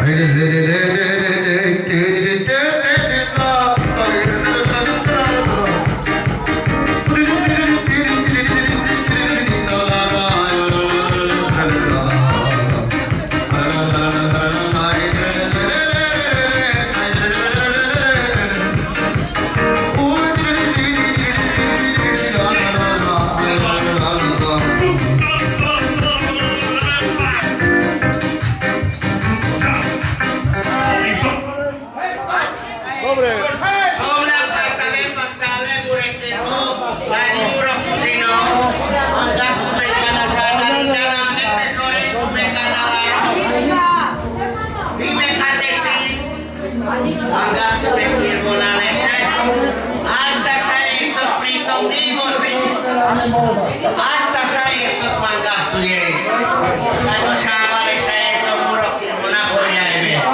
Asta așa e tot mandatul ei. Dar nu așa mare și aia e tot mură kirvona hoia e mea.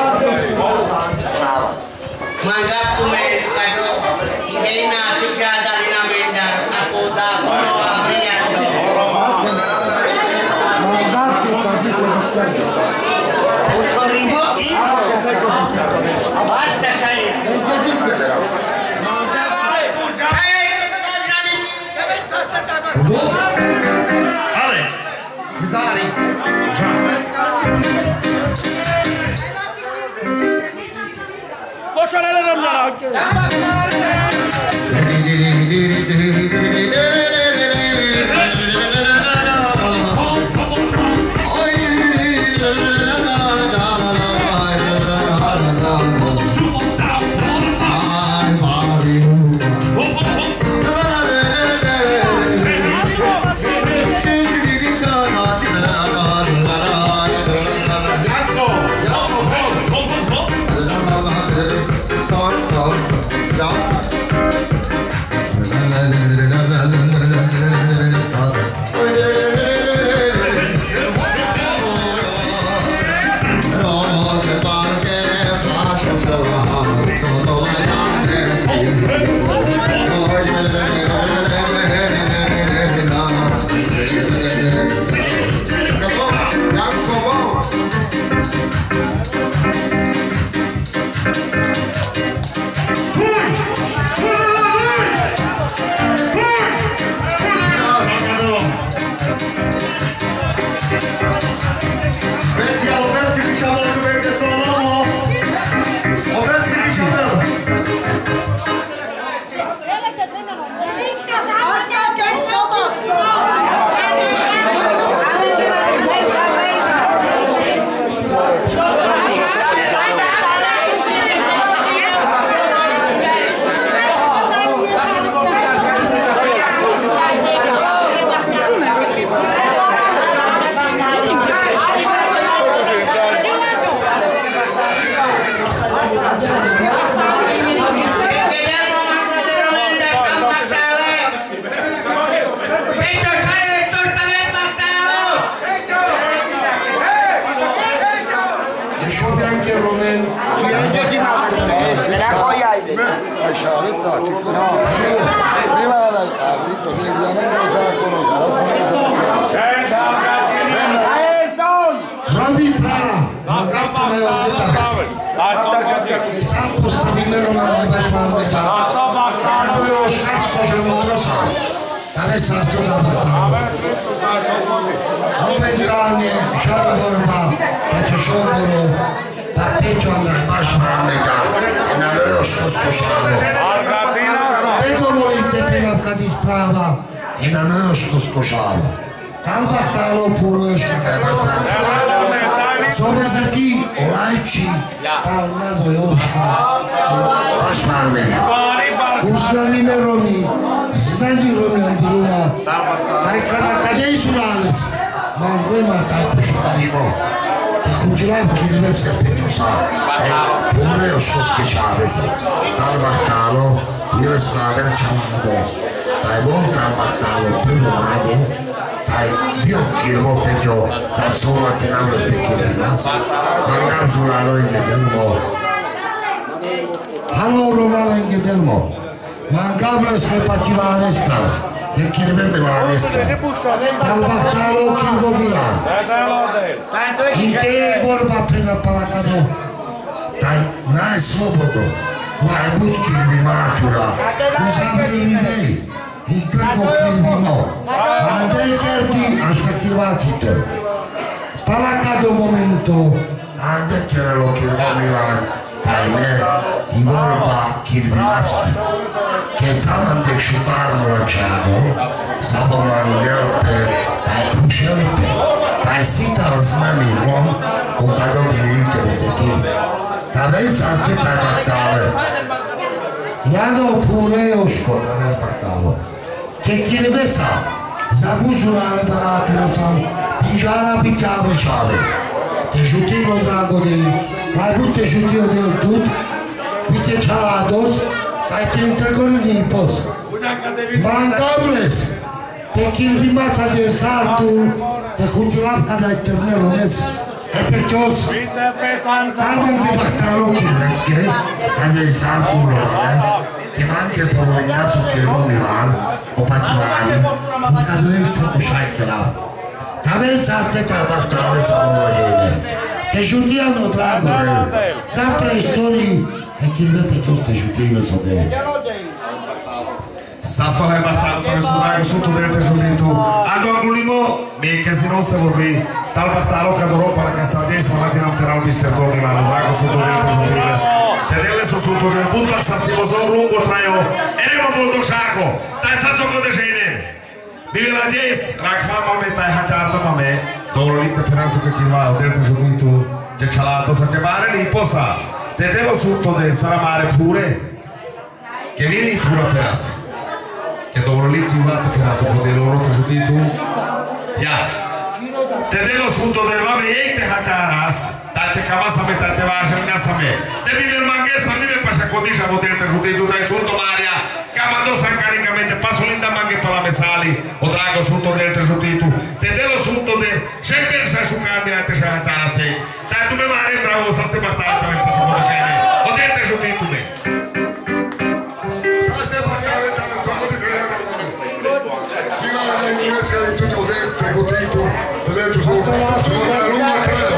Mandatul meu, care ei n-a făcea dalina mea, dar acuza acolo a briando. Mandatul s-a zis că distrage. Asta așa e. Ale! Zari! Poșarele rămâna! Momentanie, żadna borba, takie szogoro, papieto andramasz marmeta, na rożko skoszano. Tego volite prima di sprava, e na rożko skoszano. Tam partalo puro jeszcze Sobie za ti, olajci, palna dojoška, baš marmeta. Uzdanime Romi, znali Romi Andiruna, kaj su danas? Ma nema tako što darimo. Hođeram kirmese petosa, pure još oskećave se. Tal Bartalo, io stave čamado. Taj bon tal Bartalo, prvo mladje, taj bio kirmo peto, za solati nam respektive nas. Mangam zulano inge delmo. Halo romano inge delmo. Mangam respepativane strano. le kirve Milanesta. Dal Bahtalo kirvo Milan. Inte vorba prina Palacado. Taj najslobodo. Mai bud kirvi matura. Uzavili mei. In prego kirvi no. Andei terti asta kirvacitor. Palacado momento. Ande kirelo kirvo Milan. Tajme i vorba kirvi maski. Che samandek šuparno lačano, saboman gelpe, taj pušelpe, taj sitar znani lom, koga dobri intereseti. Ta već sasvje taj baktale. Jano pure joško da ne baktalo. Che kirvesa, za buzurale baratila sam, pinžara pitjave čale. Te žutilo drago del, najbud te žutio del tut, pite čalados, ai te întregul nipos. Mandables, te kirvi masa de sartul, te huntilav kada ai ternelones, e pe cios. Andem de baktalo kirveske, andem sartul lor, che manche il povolinaso kirvo Milan, o pativani, in cadoem să cușai kelav. Tavel sarte ta baktalo sa movožene. Te žutiano dragore, da preistorii, e kirve pe cios te žutino sa de. Sasto hai bastato tale su drago sotto delle tesudito. Ando angulimo, mi che si non sta vorbi, tal bastalo che adoro para casadesi, ma ti non terrà il mister Tony, ma non drago sotto delle tesudite. Te delle so sotto del punto assastimo so lungo traio. Eremo molto sciaco, dai sasso con de scene. Vive la 10, rakhama me tai hatarta mame, dolo lite peraltro che ci va, delle tesudito, che cialato sa chiamare lì posa. Te devo sotto del saramare pure, che vieni pure per assi. Che dovrò lì girare per la tua del loro tesudito. Ya. Te devo sotto del vame e te hataras. Date camasa me te vaja nasa me. Te vive il mangues ma vive pasha codisha vodel tesudito dai sotto Maria. Camando sancaricamente passo linda mangue per la mesali. O drago sotto del tesudito. Te devo sotto del sempre sa su cambia te hataras. Dai tu me mare bravo sa te battata me sta sotto bene. O del tesudito me. Grazie a tutti i denti, ho detto, ho detto solo che sono da lunga credo.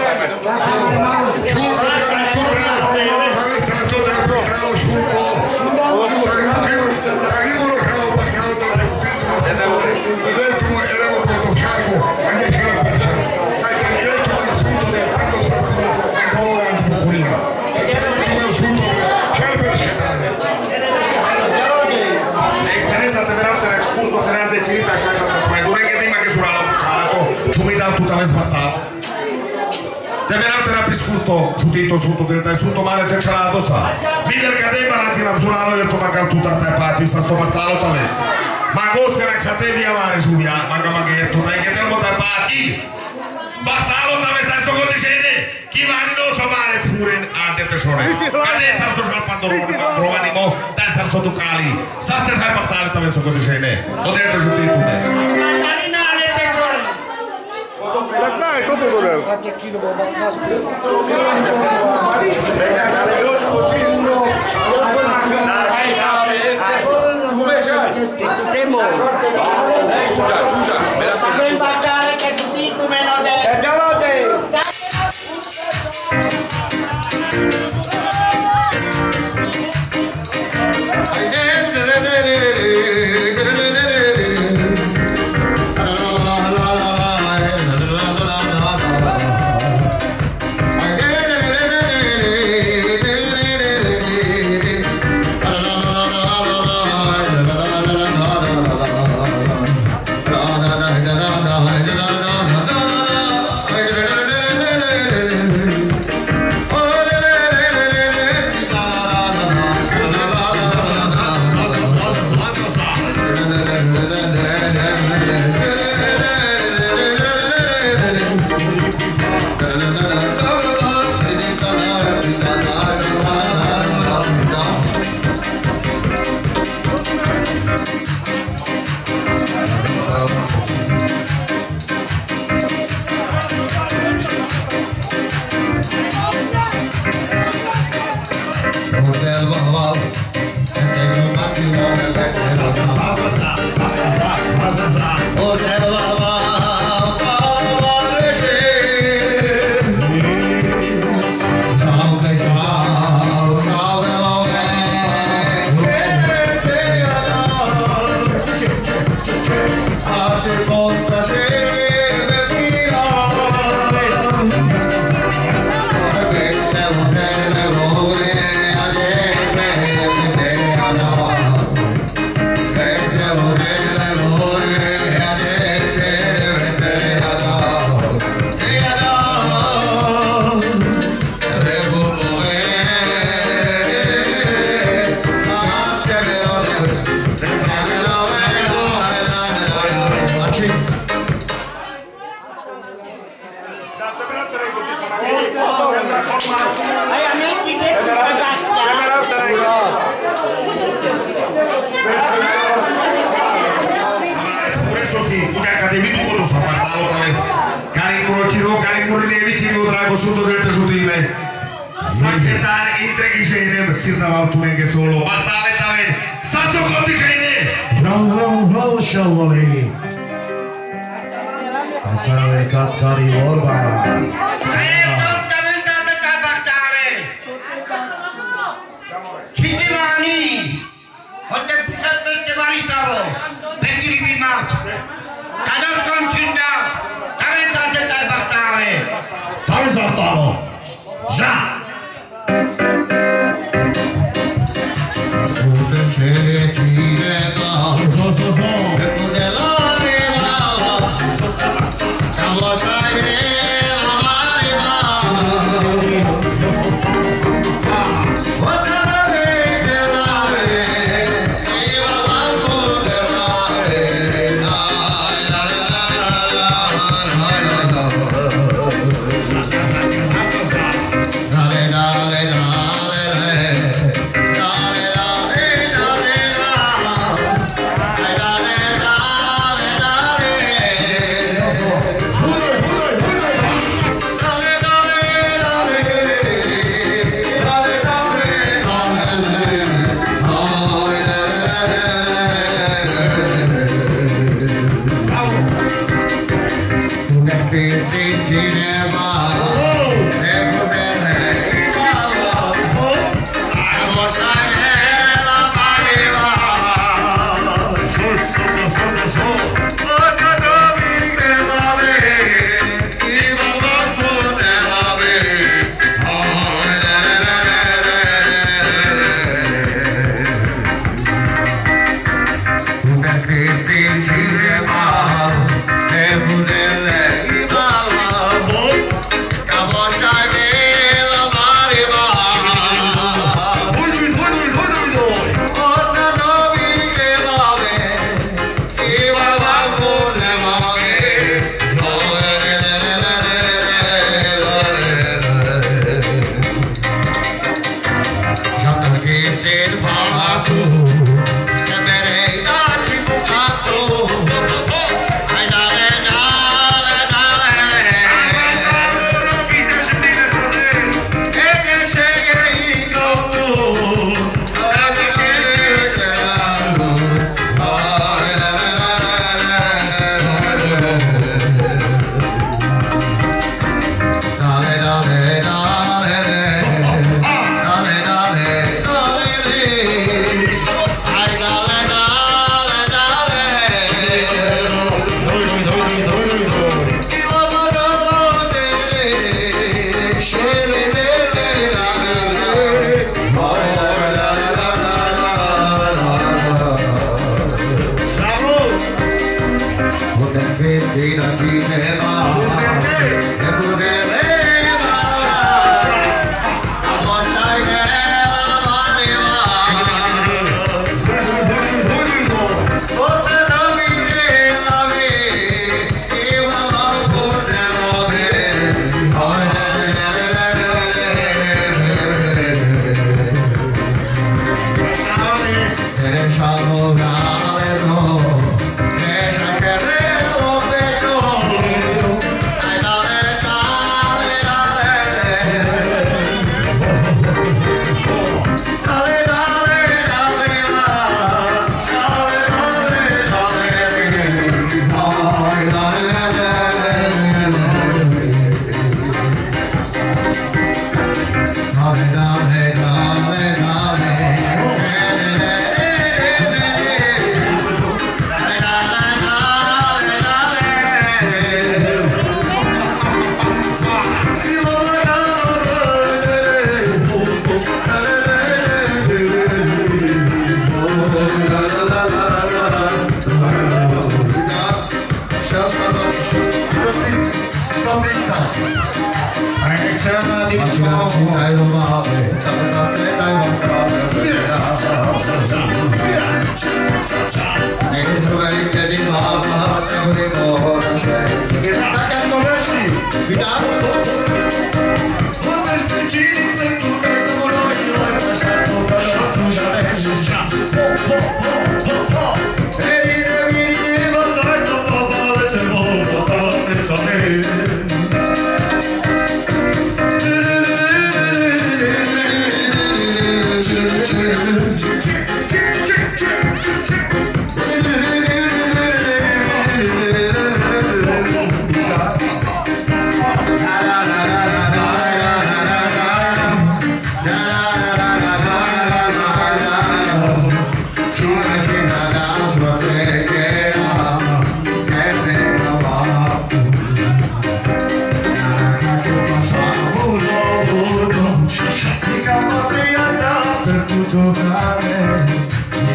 Tutta vez bastava. Te veramente era pisculto, sutto del tai sutto male che c'era la dosa. Mi del cadeva la tira suralo e tu manca tutta te parti sta sto bastalo taves. Ma gosse la catevi amare su via, manca tu dai che te mo te parti. Bastalo taves sta sto condicende. Chi va di non so male pure ante persone. Adesso sto pantaloni, provani mo, dai sta sto ducali. Sta ste fai bastalo taves sto condicende. O dentro sutito te. Dai, tutto dovevo. cirna l'autumenge solo, battale tamen, sacho konti kaine. Bravo, Shavali. Asare katkari orba. Saya tamen kata baktare. Chidivani. Hote putate te varitavo. Begiri bimat. Kadar kontrinda. Tamen kata baktare. Tamen zaftavo. Ja.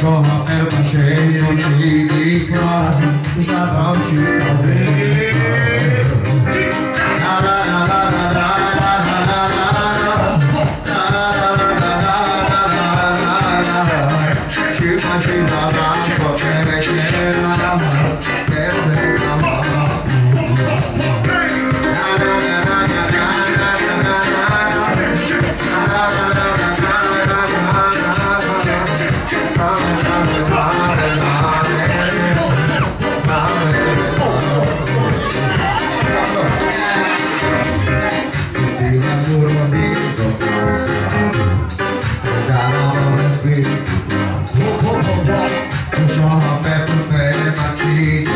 Sono per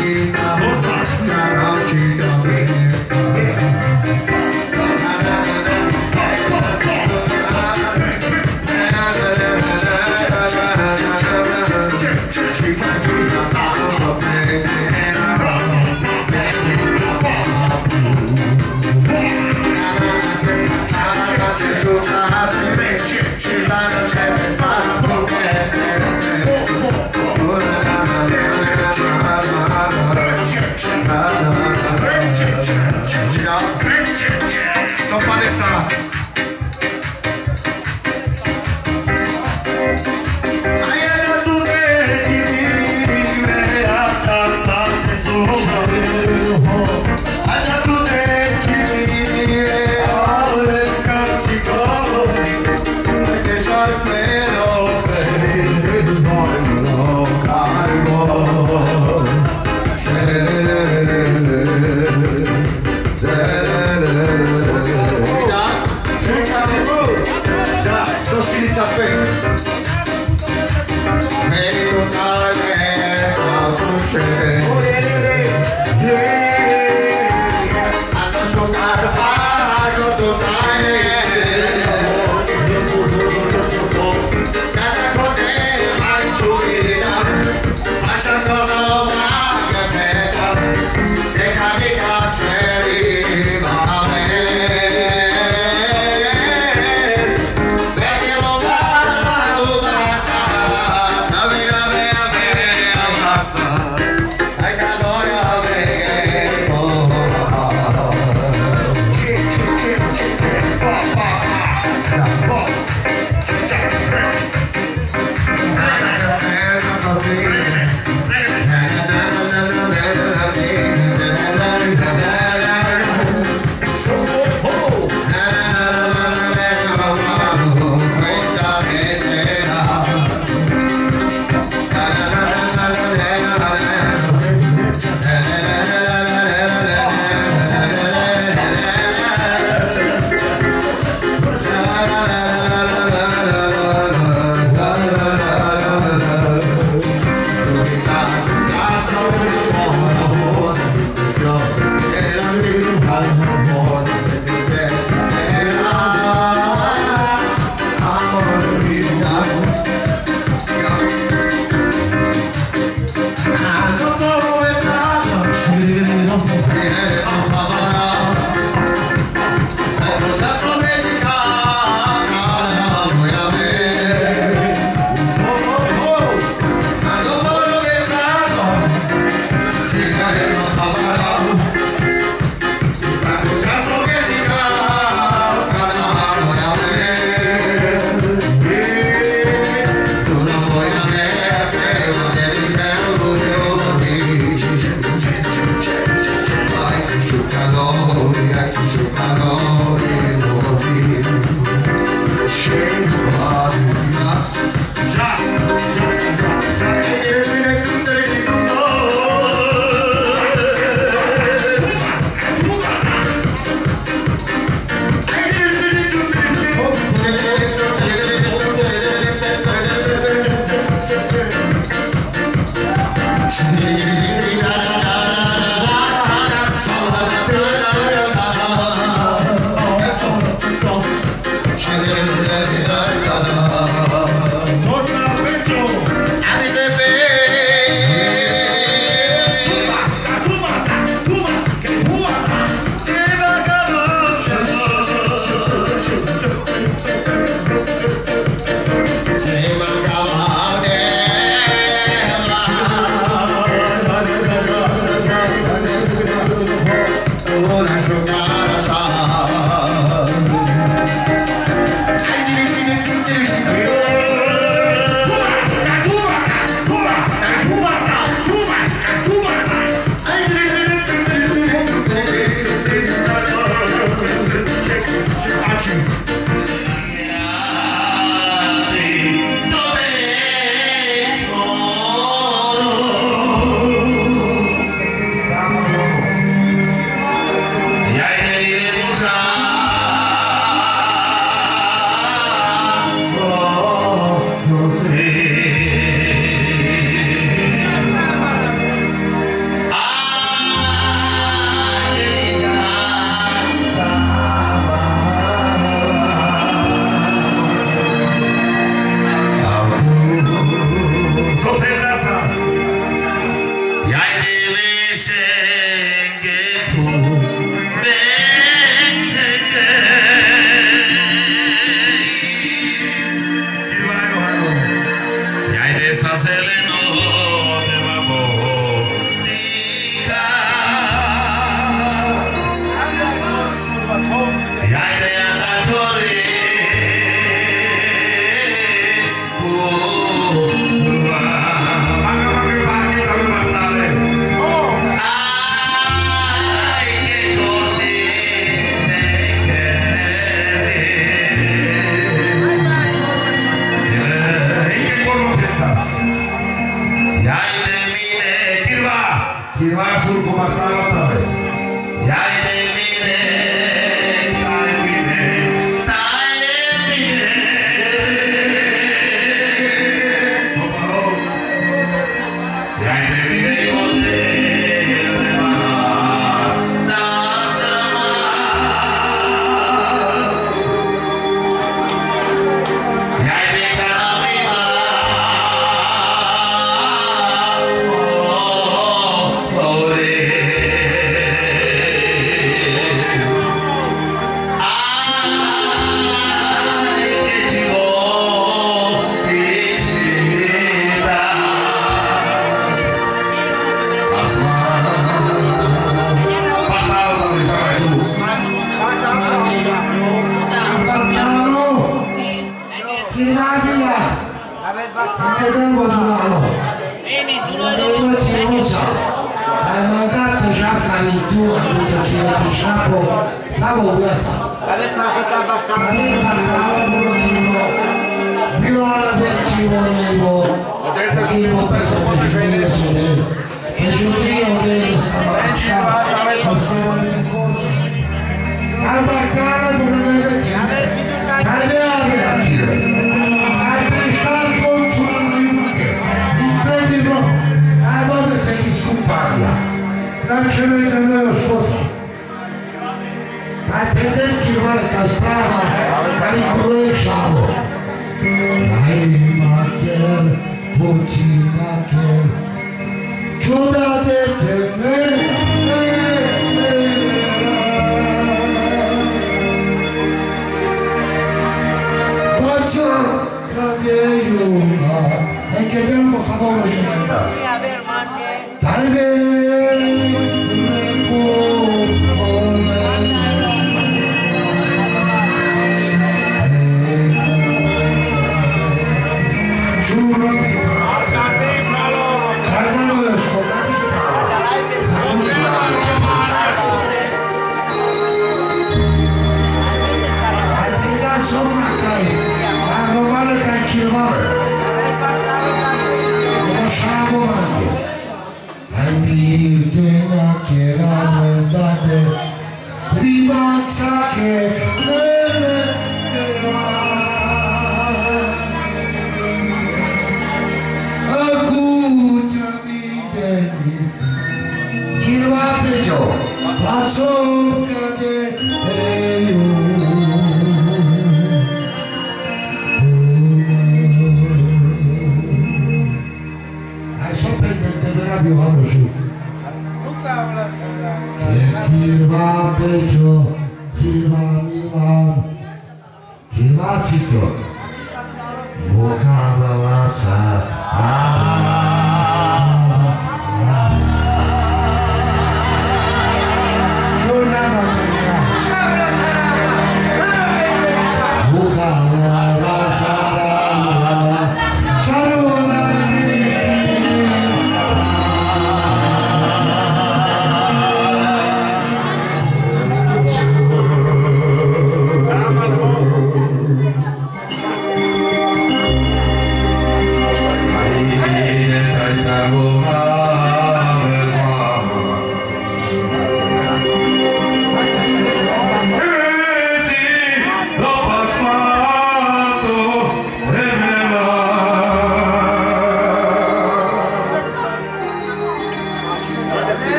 Y ahí de mire, Kirva sur como está otra vez. Y ahí de mire,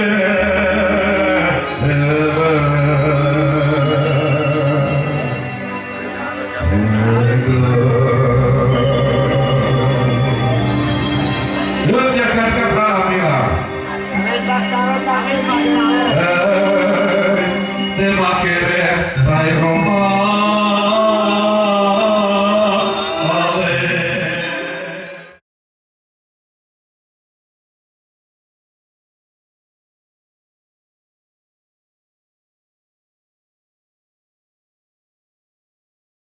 Jakarta Pramila.